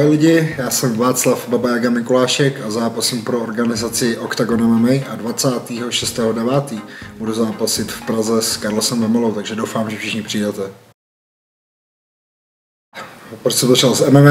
Ahoj lidi, já jsem Václav Baba Jaga Mikulášek a zápasím pro organizaci Octagon MMA a 26.9. budu zápasit v Praze s Carlosem Memolou, takže doufám, že všichni přijdete. Proč jsem začal s MMA?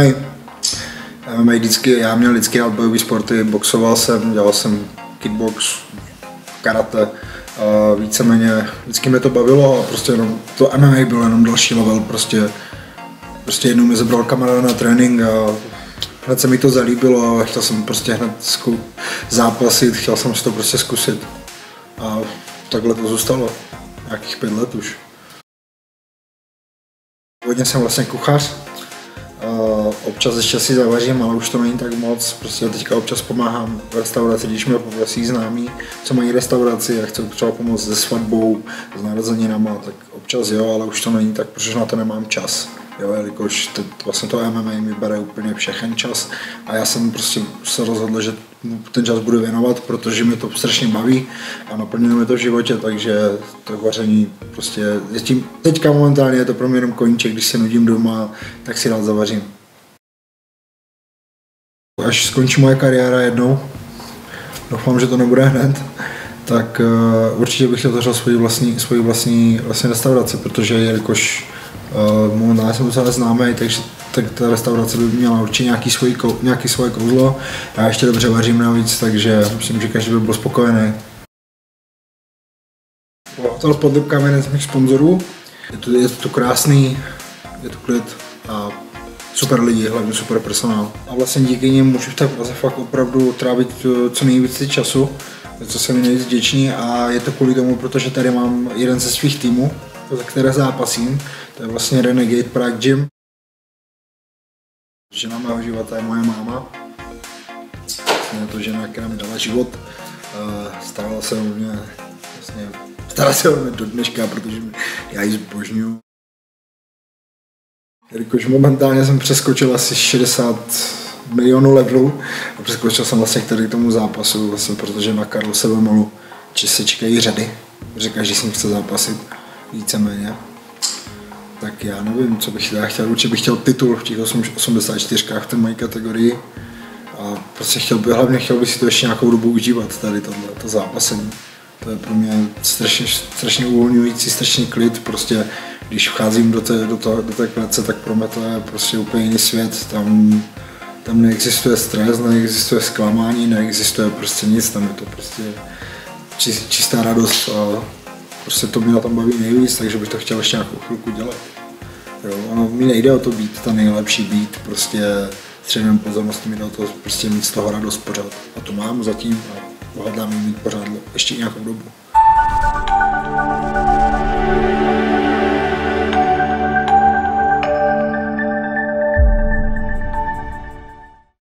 Já měl vždycky rád bojové sporty, boxoval jsem, dělal jsem kickbox, karate, a víceméně vždycky mě to bavilo a prostě jenom to MMA bylo jenom další level, prostě jednou mi zabral kamarád na trénink a hned se mi to zalíbilo a chtěl jsem prostě hned zápasit, chtěl jsem si to prostě zkusit a takhle to zůstalo, nějakých 5 let už. Původně jsem vlastně kuchař, občas ještě si zavařím, ale už to není tak moc, prostě teďka občas pomáhám v restauraci, když mě poprosí známí, co mají restauraci a chcou třeba pomoct se svatbou, s narozeninama, tak občas jo, ale už to není tak, protože na to nemám čas. Jo, jelikož vlastně to MMA mi bere úplně všechen čas a já jsem prostě se rozhodl, že ten čas budu věnovat, protože mě to strašně baví a naplňuje mi to v životě, takže to vaření prostě je tím, teďka momentálně je to pro mě jenom koníček, když se nudím doma, tak si rád zavařím. Až skončí moje kariéra jednou, doufám, že to nebude hned, tak určitě bych otevřel svoji vlastní restauraci, protože jelikož momentálně jsem docela známý, takže ta restaurace by měla určitě nějaký svoje kouzlo. Já ještě dobře vařím navíc, takže myslím, že každý by byl spokojený. Hotel Podlipka je jeden z mých sponzorů. Je to krásný, je to klid a super lidi, hlavně super personál. A vlastně díky nim můžu v té Praze fakt opravdu trávit co nejvíc času, co jsem nejvíc vděčný a je to kvůli tomu, protože tady mám jeden ze svých týmů, za které zápasím, to je vlastně Renegade Prague Gym. Žena mého života je moje máma. Je to žena, která mi dala život. Starala se o mě do dneška, protože já ji zbožňuju. Jelikož momentálně jsem přeskočil asi 60 milionů levelů a přeskočil jsem vlastně k tomu zápasu, vlastně, protože na Carlose Memolu se čekají řady, protože každý s ním chce zápasit. Víceméně. Tak já nevím, co bych chtěl. Určitě bych chtěl titul v těch 84 v té mojí kategorii. A prostě hlavně chtěl bych si to ještě nějakou dobu užívat, tady to zápasení. To je pro mě strašně uvolňující, strašný klid. Prostě když vcházím do té klece, tak pro mě to je prostě úplně jiný svět. Tam neexistuje stres, neexistuje zklamání, neexistuje prostě nic. Tam je to prostě čistá radost. Prostě to mě na tom baví nejvíc, takže bych to chtěl ještě nějakou chvilku dělat. Jo, ono mi nejde o to být ta nejlepší, být prostě středem pozornosti, mi jde o to prostě mít z toho radost pořád. A to mám zatím a hledám jí mít pořád ještě nějakou dobu.